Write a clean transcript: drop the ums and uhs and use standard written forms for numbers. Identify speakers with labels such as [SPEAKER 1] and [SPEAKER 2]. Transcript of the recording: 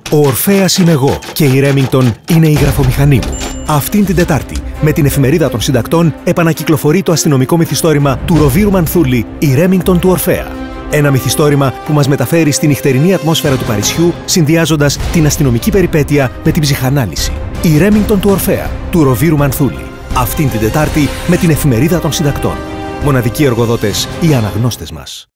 [SPEAKER 1] Ο Ορφέας είμαι εγώ και η Remington είναι η γραφομηχανή μου. Αυτήν την Τετάρτη, με την Εφημερίδα των Συντακτών, επανακυκλοφορεί το αστυνομικό μυθιστόρημα του Ροβίρου Μανθούλη, η Remington του Ορφέα. Ένα μυθιστόρημα που μας μεταφέρει στη νυχτερινή ατμόσφαιρα του Παρισιού, συνδυάζοντας την αστυνομική περιπέτεια με την ψυχανάλυση. Η Remington του Ορφέα, του Ροβίρου Μανθούλη. Αυτήν την Τετάρτη με την Εφημερίδα των Συντακτών. Μοναδικοί εργοδότες, οι αναγνώστες μας.